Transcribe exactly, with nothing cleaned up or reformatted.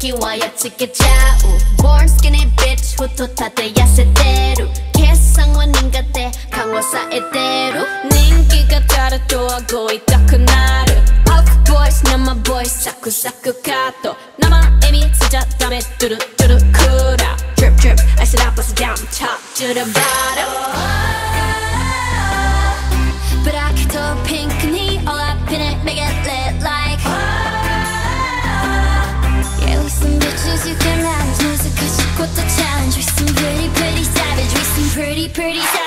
きはやっつけちゃう Born skinny bitch ふと立て痩せてる計算は苦手勘はさえてる人気が足ると顎痛くなる Off voice 生ボイスサクサクカット生エビつじゃダメトゥルトゥルクーラー Drip drip I sit up bust it down top to the bottom Black to pink knee all up in it make it lit like Yeah we some bitches you can manage難しいこと challenge We some pretty pretty savage We some pretty pretty savage